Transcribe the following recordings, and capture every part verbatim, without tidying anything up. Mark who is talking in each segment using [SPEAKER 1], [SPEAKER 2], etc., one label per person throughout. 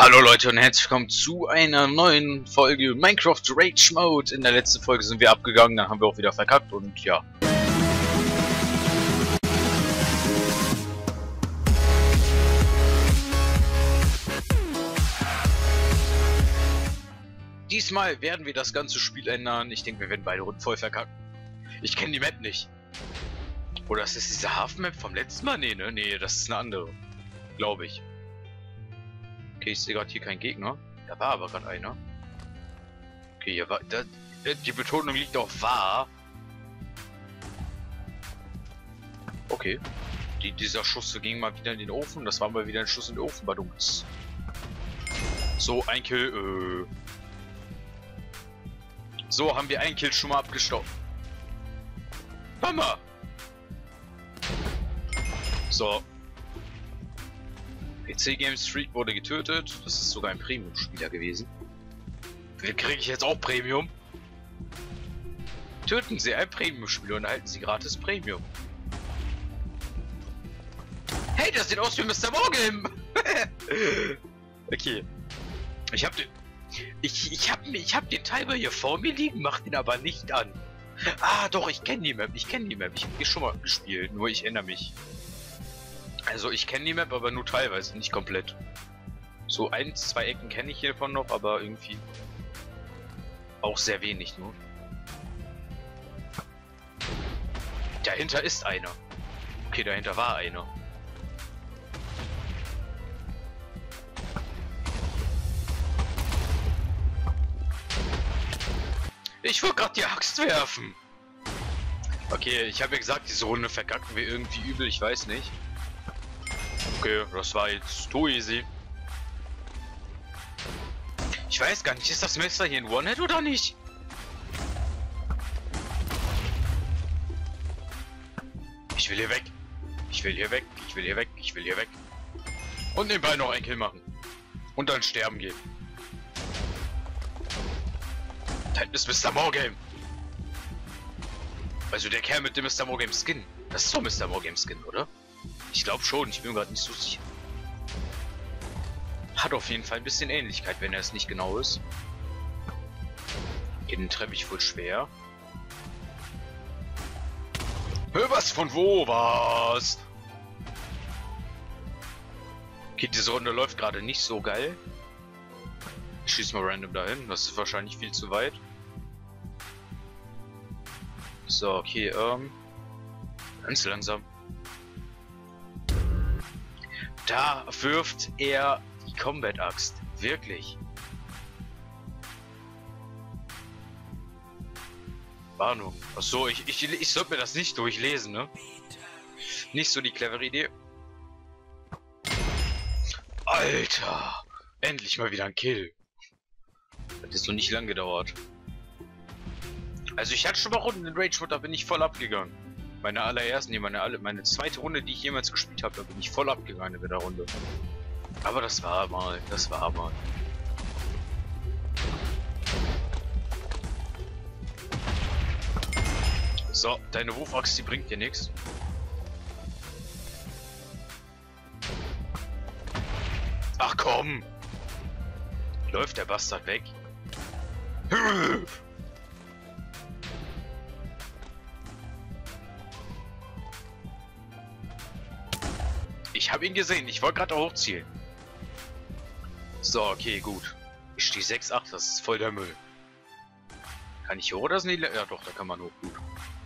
[SPEAKER 1] Hallo Leute und herzlich willkommen zu einer neuen Folge Minecraft Rage Mode. In der letzten Folge sind wir abgegangen, dann haben wir auch wieder verkackt und ja. Diesmal werden wir das ganze Spiel ändern. Ich denke, wir werden beide Runden voll verkacken. Ich kenne die Map nicht. Oder ist das diese Hafen-Map vom letzten Mal? Nee, ne? Nee, das ist eine andere. Glaube ich. Okay, ich sehe gerade hier keinen Gegner. Da war aber gerade einer. Okay, hier war... Da, die Betonung liegt auf war. Okay. Die, dieser Schuss ging mal wieder in den Ofen. Das war mal wieder ein Schuss in den Ofen, badumts. So, ein Kill. Äh. So, haben wir einen Kill schon mal abgestoppt. Hammer! So. P C Games Freak wurde getötet. Das ist sogar ein Premium-Spieler gewesen. Wie kriege ich jetzt auch Premium? Töten Sie ein Premium-Spieler und erhalten Sie gratis Premium. Hey, das sieht aus wie Mister Morgan! Okay. Ich hab den... Ich, ich hab ich hab den Timer hier vor mir liegen, mach den aber nicht an. Ah, doch, ich kenne die Map. Ich kenne die Map. Ich hab die schon mal gespielt, nur ich erinnere mich. Also ich kenne die Map, aber nur teilweise, nicht komplett. So ein, zwei Ecken kenne ich hiervon noch, aber irgendwie auch sehr wenig nur. Dahinter ist einer. Okay, dahinter war einer. Ich wollte gerade die Axt werfen. Okay, ich habe ja gesagt, diese Runde verkacken wir irgendwie übel, ich weiß nicht. Okay, das war jetzt too easy. Ich weiß gar nicht, ist das Messer hier ein One-Hit oder nicht? Ich will hier weg. Ich will hier weg. Ich will hier weg. Ich will hier weg. Und nebenbei noch einen Kill machen. Und dann sterben gehen. Da ist Mister Morgan. Also der Kerl mit dem Mister Morgan Skin. Das ist doch Mister Morgan Skin, oder? Ich glaube schon, ich bin gerade nicht so sicher. Hat auf jeden Fall ein bisschen Ähnlichkeit, wenn er es nicht genau ist. Den treffe ich wohl schwer. Hör was von wo was? Okay, diese Runde läuft gerade nicht so geil. Ich schieße mal random dahin, das ist wahrscheinlich viel zu weit. So, okay, ähm... ganz langsam. Da wirft er die Combat-Axt. Wirklich. Warnung. Achso, ich, ich, ich sollte mir das nicht durchlesen, ne? Nicht so die clevere Idee. Alter! Endlich mal wieder ein Kill. Das ist noch nicht lang gedauert. Also ich hatte schon mal Runden in Rage Mode, da bin ich voll abgegangen. Meine allerersten, nee, meine, alle, meine zweite Runde, die ich jemals gespielt habe, da bin ich voll abgegangen in der Runde. Aber das war mal, das war mal. So, deine Wurfaxt, die bringt dir nichts. Ach komm! Läuft der Bastard weg? Ich habe ihn gesehen, ich wollte gerade hochzielen. So, okay, gut. Ich stehe sechs acht, das ist voll der Müll. Kann ich hier hoch oder sind die... Ja doch, da kann man hoch, gut.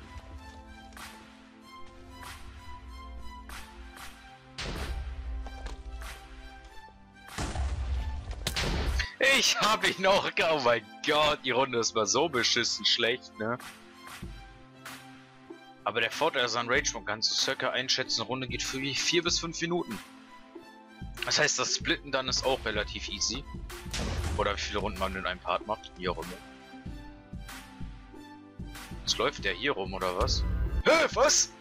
[SPEAKER 1] Ich habe ihn auch... Oh mein Gott, die Runde ist mal so beschissen schlecht, ne? Aber der Vorteil ist an Rage Mode, kannst du circa einschätzen, eine Runde geht für vier bis fünf Minuten. Das heißt, das Splitten dann ist auch relativ easy. Oder wie viele Runden man in einem Part macht. Wie auch immer. Jetzt läuft der hier rum, oder was? Hä, was?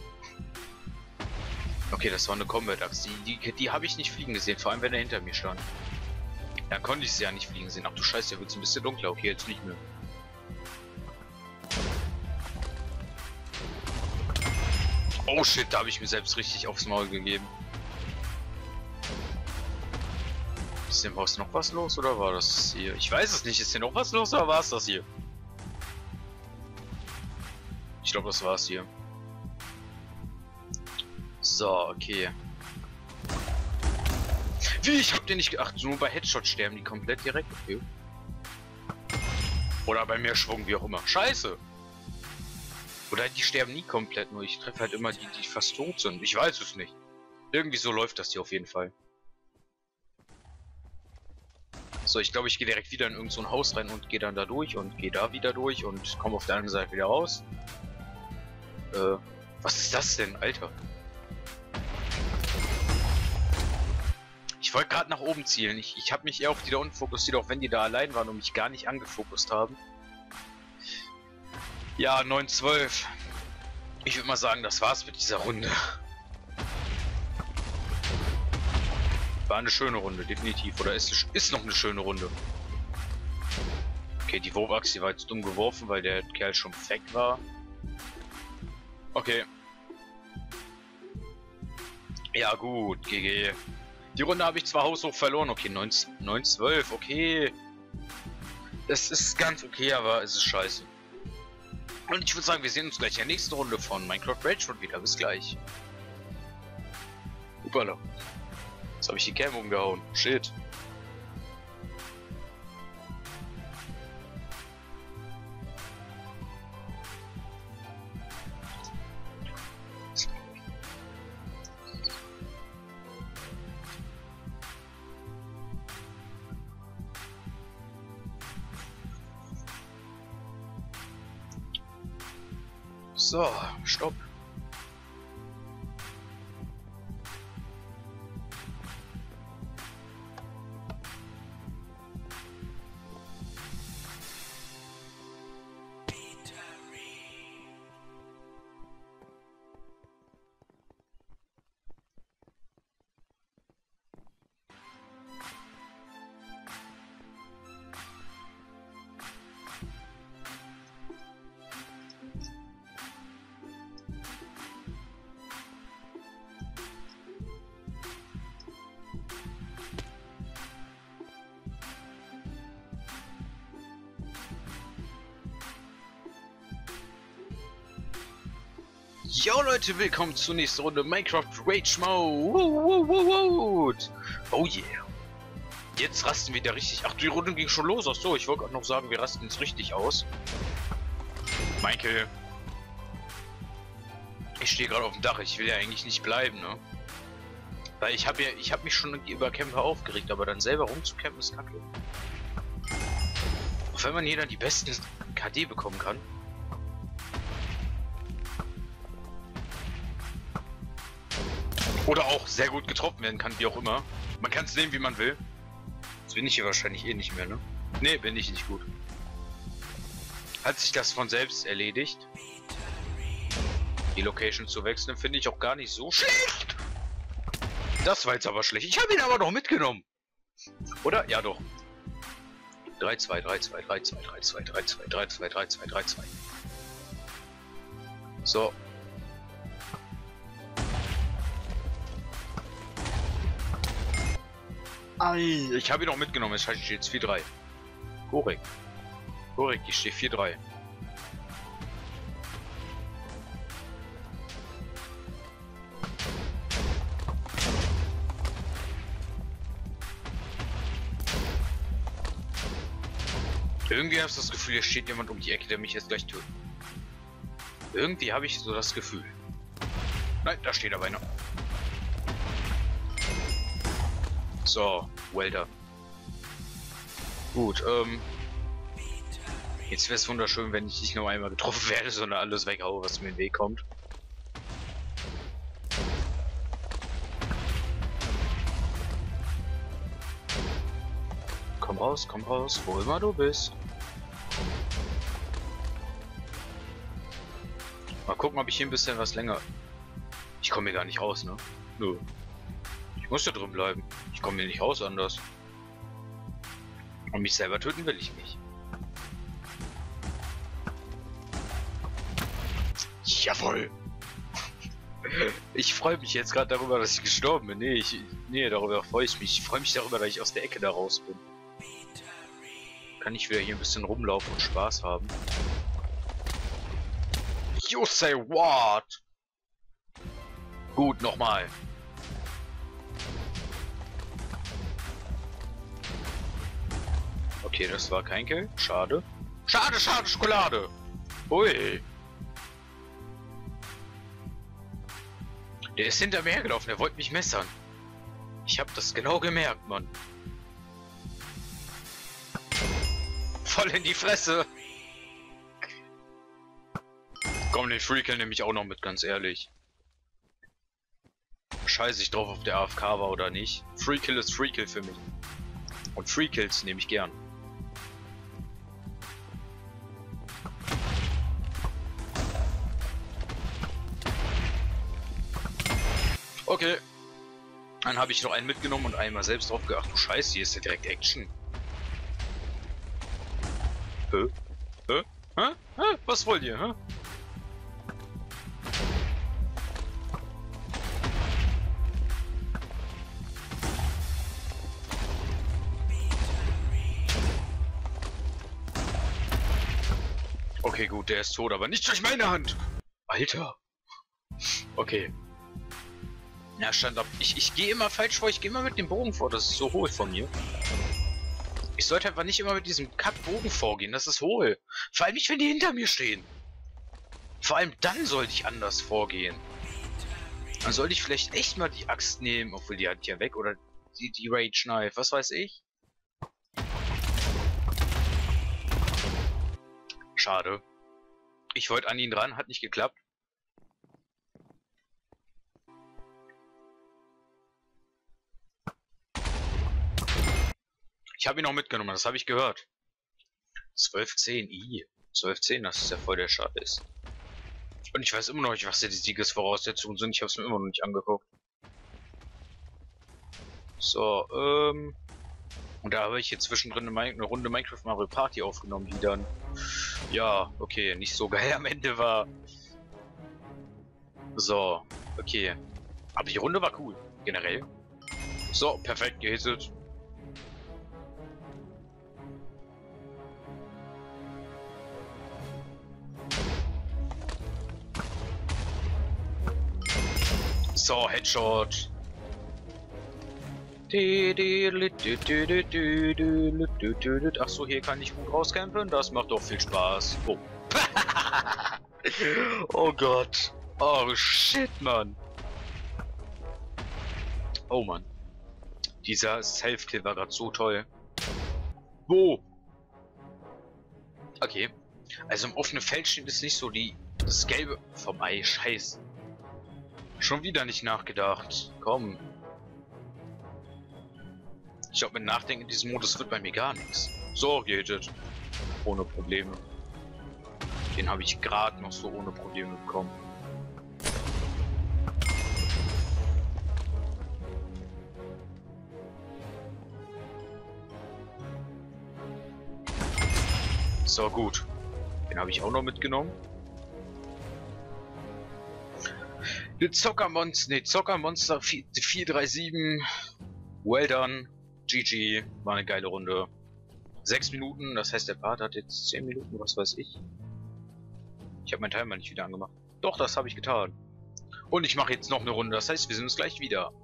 [SPEAKER 1] Okay, das war eine Combat-Axt. Die, die, die habe ich nicht fliegen gesehen, vor allem wenn er hinter mir stand. Dann konnte ich sie ja nicht fliegen sehen. Ach du Scheiße, der wird ein bisschen dunkler. Okay, jetzt nicht mehr. Oh shit, da habe ich mir selbst richtig aufs Maul gegeben. Ist dem Haus noch was los oder war das hier? Ich weiß es nicht. Ist hier noch was los oder war es das hier? Ich glaube, das war es hier. So, okay. Wie? Ich hab den nicht gedacht. Nur bei Headshot sterben die komplett direkt. Okay. Oder bei mehr Schwung, wie auch immer. Scheiße! Oder die sterben nie komplett, nur ich treffe halt immer die, die fast tot sind. Ich weiß es nicht. Irgendwie so läuft das hier auf jeden Fall. So, ich glaube, ich gehe direkt wieder in irgend so ein Haus rein und gehe dann da durch und gehe da wieder durch und komme auf der anderen Seite wieder raus. Äh, was ist das denn, Alter? Ich wollte gerade nach oben zielen. Ich, ich habe mich eher auf die da unten fokussiert, auch wenn die da allein waren und mich gar nicht angefokust haben. Ja, neun zwölf. Ich würde mal sagen, das war's mit dieser Runde. War eine schöne Runde, definitiv. Oder ist, ist noch eine schöne Runde. Okay, die Wurfachse, die war jetzt dumm geworfen, weil der Kerl schon weg war. Okay. Ja gut, G G. Die Runde habe ich zwar haushoch verloren. Okay, neun zwölf, okay. Das ist ganz okay, aber es ist scheiße. Und ich würde sagen, wir sehen uns gleich in der nächsten Runde von Minecraft Rage Road wieder. Bis gleich. Upala. Jetzt habe ich die Cam umgehauen. Shit. So, stopp. Jo Leute, willkommen zur nächsten Runde Minecraft Rage Mode. Oh yeah. Jetzt rasten wir wieder richtig. Ach, die Runde ging schon los. Ach so, ich wollte gerade noch sagen, wir rasten jetzt richtig aus. Michael. Ich stehe gerade auf dem Dach. Ich will ja eigentlich nicht bleiben, ne? Weil ich habe ja, ich habe mich schon über Camper aufgeregt, aber dann selber rumzucampen ist kacke. Auch wenn man hier dann die besten K D bekommen kann. Oder auch sehr gut getroffen werden kann, wie auch immer. Man kann es nehmen, wie man will. Jetzt bin ich hier wahrscheinlich eh nicht mehr, ne? Ne, bin ich nicht gut. Hat sich das von selbst erledigt. Die Location zu wechseln, finde ich auch gar nicht so schlecht. Das war jetzt aber schlecht. Ich habe ihn aber noch mitgenommen. Oder? Ja, doch. drei zwei, drei zwei, drei zwei, drei zwei, drei zwei, drei zwei, drei zwei, drei zwei. So. Ich habe ihn auch mitgenommen, es steht jetzt vier drei. Korrekt. Korrekt, ich stehe vier drei. Irgendwie habe ich das Gefühl, hier steht jemand um die Ecke, der mich jetzt gleich tötet. Irgendwie habe ich so das Gefühl. Nein, da steht aber einer. So, Welder. Gut, ähm. Jetzt wäre es wunderschön, wenn ich nicht nur einmal getroffen werde, sondern alles weghaue, was mir in den Weg kommt. Komm raus, komm raus, wo immer du bist. Mal gucken, ob ich hier ein bisschen was länger... Ich komme hier gar nicht raus, ne? Nö. Ich muss ja drin bleiben. Ich komme hier nicht raus anders. Und mich selber töten will ich nicht. Jawohl! Ich freue mich jetzt gerade darüber, dass ich gestorben bin. Nee, ich, nee, darüber freue ich mich. Ich freue mich darüber, dass ich aus der Ecke da raus bin. Kann ich wieder hier ein bisschen rumlaufen und Spaß haben. You say what? Gut, nochmal. Okay, das war kein Kill. Schade. Schade, schade, Schokolade. Ui. Der ist hinter mir hergelaufen, der wollte mich messern. Ich hab das genau gemerkt, Mann. Voll in die Fresse. Komm, den Freakill nehme ich auch noch mit, ganz ehrlich. Scheiße ich drauf, ob der A F K war oder nicht. Freakill ist Freakill für mich. Und Freakills nehme ich gern. Okay. Dann habe ich noch einen mitgenommen und einmal selbst drauf geachtet. Du Scheiße, hier ist ja direkt Action. Hä? Hä? Hä? Hä? Was wollt ihr, hä? Okay, gut, der ist tot, aber nicht durch meine Hand. Alter. Okay. Ja, stand ab. Ich, ich gehe immer falsch vor, ich gehe immer mit dem Bogen vor, das ist so hohl von mir. Ich sollte einfach nicht immer mit diesem Kackbogen vorgehen, das ist hohl. Vor allem nicht, wenn die hinter mir stehen. Vor allem dann sollte ich anders vorgehen. Dann sollte ich vielleicht echt mal die Axt nehmen, obwohl die hat ja weg, oder die, die Rage Knife, was weiß ich. Schade. Ich wollte an ihn ran, hat nicht geklappt. Ich habe ihn auch mitgenommen, das habe ich gehört. zwölf zehn, i. zwölf zehn, das ist ja voll der Scheiß. Und ich weiß immer noch nicht, was die Siegesvoraussetzungen sind. Ich habe es mir immer noch nicht angeguckt. So, ähm... Und da habe ich jetzt zwischendrin eine, eine Runde Minecraft Mario Party aufgenommen, die dann... Ja, okay, nicht so geil am Ende war. So, okay. Aber die Runde war cool, generell. So, perfekt gehittet. So, Headshot. Ach so, hier kann ich gut rauscampen. Das macht doch viel Spaß. Oh. Oh Gott. Oh shit, Mann. Oh Mann. Dieser Self-Kill war gerade so toll. Wo? Okay. Also im offenen Feld steht es nicht so die... Das Gelbe vom Ei. Scheiße. Schon wieder nicht nachgedacht. Komm. Ich glaube, mit Nachdenken in diesem Modus wird bei mir gar nichts. So geht es. Ohne Probleme. Den habe ich gerade noch so ohne Probleme bekommen. So, gut. Den habe ich auch noch mitgenommen. Die Zockermonster, ne, Zockermonster vier drei sieben. Well done. G G. War eine geile Runde. Sechs Minuten, das heißt, der Part hat jetzt zehn Minuten, was weiß ich. Ich habe meinen Timer nicht wieder angemacht. Doch, das habe ich getan. Und ich mache jetzt noch eine Runde, das heißt, wir sehen uns gleich wieder.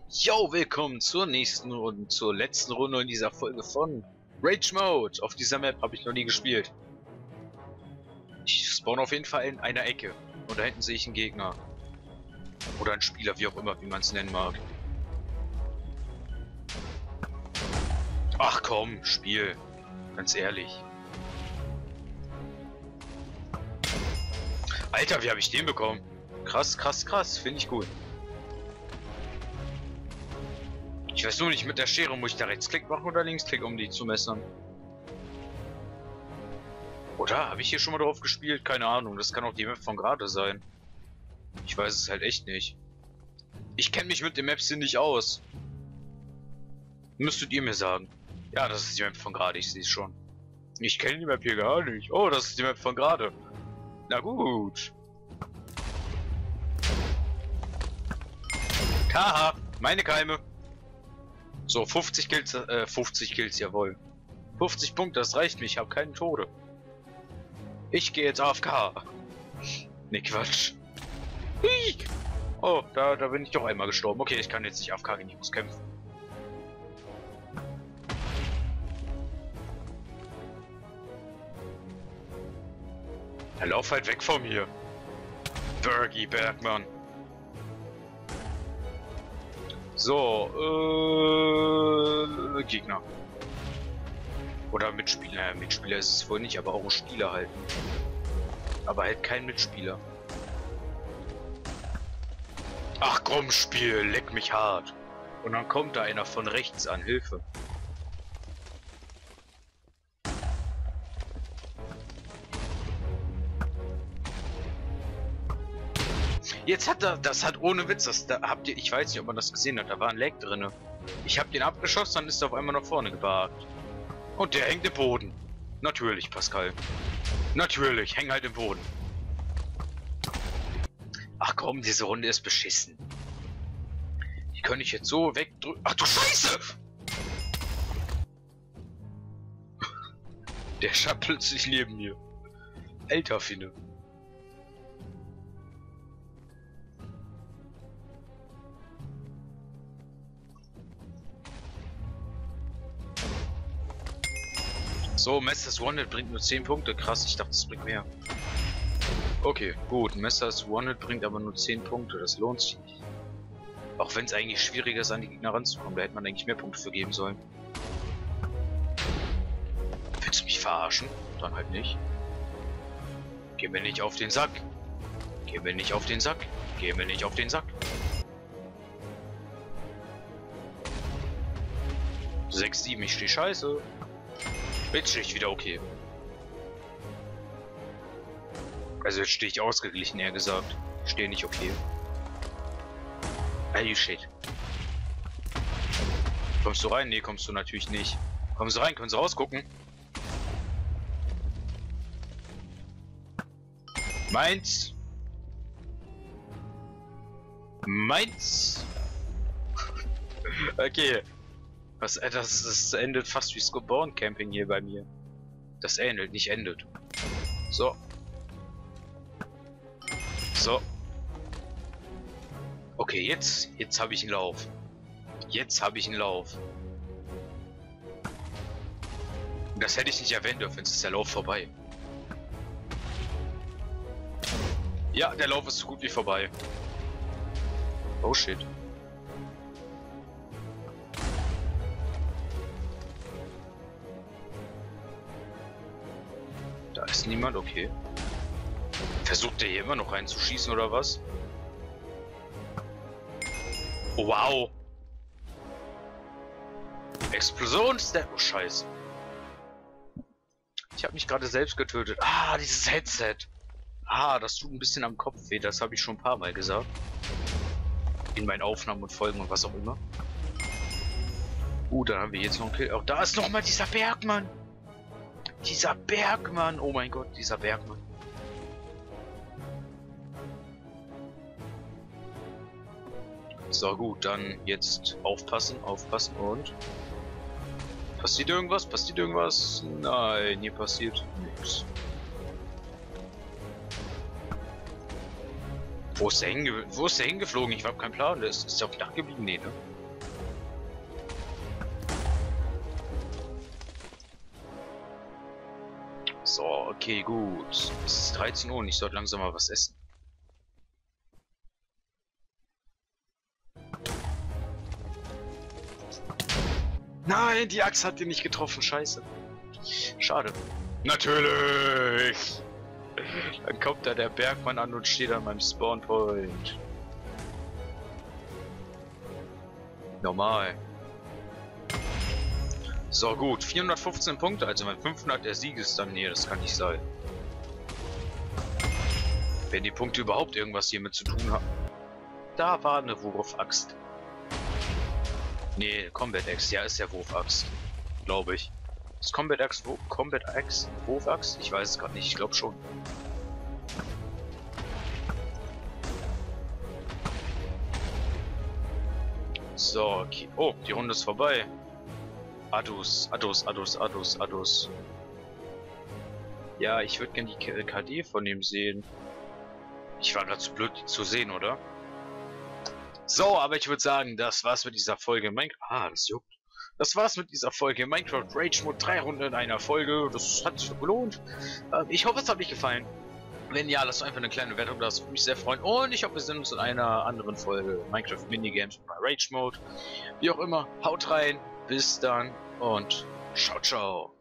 [SPEAKER 1] Yo, willkommen zur nächsten Runde, zur letzten Runde in dieser Folge von Rage Mode. Auf dieser Map habe ich noch nie gespielt. Ich spawn auf jeden Fall in einer Ecke. Und da hinten sehe ich einen Gegner. Oder einen Spieler, wie auch immer, wie man es nennen mag. Ach komm, Spiel. Ganz ehrlich. Alter, wie habe ich den bekommen? Krass, krass, krass. Finde ich gut. Ich weiß nur nicht, mit der Schere muss ich da Rechtsklick machen oder Linksklick, um die zu messern. Oder? Habe ich hier schon mal drauf gespielt? Keine Ahnung. Das kann auch die Map von gerade sein. Ich weiß es halt echt nicht. Ich kenne mich mit den Maps hier nicht aus. Müsstet ihr mir sagen. Ja, das ist die Map von gerade. Ich sehe es schon. Ich kenne die Map hier gar nicht. Oh, das ist die Map von gerade. Na gut. Haha, meine Keime. So, fünfzig Kills, äh, fünfzig Kills, jawohl. fünfzig Punkte, das reicht mir, ich habe keinen Tode. Ich gehe jetzt A F K. Ne, Quatsch. Hui. Oh, da, da bin ich doch einmal gestorben. Okay, ich kann jetzt nicht A F K gehen, ich muss kämpfen. Er lauf halt weg von mir. Bergi Bergmann. So, äh, Gegner. Oder Mitspieler. Ja, Mitspieler ist es wohl nicht, aber auch ein Spieler halt. Aber halt kein Mitspieler. Ach komm, Spiel, leck mich hart. Und dann kommt da einer von rechts an, Hilfe. Jetzt hat er, das hat ohne Witz, das da habt ihr, ich weiß nicht, ob man das gesehen hat, da war ein Lag drinne. Ich hab den abgeschossen, dann ist er auf einmal nach vorne gewagt. Und der hängt im Boden. Natürlich, Pascal. Natürlich, häng halt im Boden. Ach komm, diese Runde ist beschissen. Die könnte ich jetzt so wegdrücken. Ach du Scheiße! Der stand plötzlich neben mir. Alter Finne. So, Masters One-Hit bringt nur zehn Punkte. Krass, ich dachte, es bringt mehr. Okay, gut. Masters One-Hit bringt aber nur zehn Punkte. Das lohnt sich nicht. Auch wenn es eigentlich schwieriger ist, an die Gegner ranzukommen. Da hätte man eigentlich mehr Punkte für geben sollen. Willst du mich verarschen? Dann halt nicht. Geh mir nicht auf den Sack. Geh mir nicht auf den Sack. Geh mir nicht auf den Sack. sechs sieben, ich steh scheiße. Jetzt stehe ich wieder okay. Also jetzt stehe ich ausgeglichen, eher gesagt. Ich stehe nicht okay. Are you shit? Kommst du rein? Nee, kommst du natürlich nicht. Kommst du rein? Können Sie rausgucken? Meins. Meins. Okay. Das, das, das endet fast wie Scoborn Camping hier bei mir. Das ähnelt, nicht endet. So. So. Okay, jetzt, jetzt habe ich einen Lauf. Jetzt habe ich einen Lauf. Und das hätte ich nicht erwähnen dürfen, jetzt ist der Lauf vorbei. Ja, der Lauf ist so gut wie vorbei. Oh shit. Da ist niemand, okay. Versucht der hier immer noch reinzuschießen oder was? Oh, wow. Explosionsstep. Oh, scheiße. Ich habe mich gerade selbst getötet. Ah, dieses Headset. Ah, das tut ein bisschen am Kopf weh. Das habe ich schon ein paar Mal gesagt. In meinen Aufnahmen und Folgen und was auch immer. Uh, dann haben wir jetzt noch einen Kill. Auch da ist noch mal dieser Bergmann. Dieser Bergmann. Oh mein Gott, dieser Bergmann. So, gut, dann jetzt aufpassen, aufpassen und... Passiert irgendwas? Passiert irgendwas? Nein, hier passiert nichts. Wo ist der, hinge Wo ist der hingeflogen? Ich habe keinen Plan. Der ist, ist der auf dem Dach geblieben? Nee, ne? So, okay, gut. Es ist dreizehn Uhr und ich sollte langsam mal was essen. Nein, die Axt hat ihn nicht getroffen, scheiße. Schade. Natürlich! Dann kommt da der Bergmann an und steht an meinem Spawnpoint. Normal. So gut, vierhundertfünfzehn Punkte, also mein fünfhundert der Sieg ist dann, nee, das kann nicht sein. Wenn die Punkte überhaupt irgendwas hiermit zu tun haben. Da war eine Wurfaxt. Nee, Combat Axe, ja, ist ja Wurfaxt. Glaube ich. Ist Combat Axe, Wo Combat Axe, Wurfaxt? Ich weiß es gerade nicht, ich glaube schon. So, okay. Oh, die Runde ist vorbei. Adus, Adus, Adus, Adus, Adus. Ja, ich würde gerne die K D von ihm sehen. Ich war gerade zu blöd, die zu sehen, oder? So, aber ich würde sagen, das war's mit dieser Folge Minecraft. Ah, das juckt. Das war's mit dieser Folge Minecraft Rage Mode. Drei Runden in einer Folge. Das hat sich gelohnt. Ähm, ich hoffe, es hat euch gefallen. Wenn ja, lasst einfach eine kleine Wertung da. Das würde mich sehr freuen. Und ich hoffe, wir sehen uns in einer anderen Folge Minecraft Minigames bei Rage Mode. Wie auch immer, haut rein. Bis dann und ciao, ciao.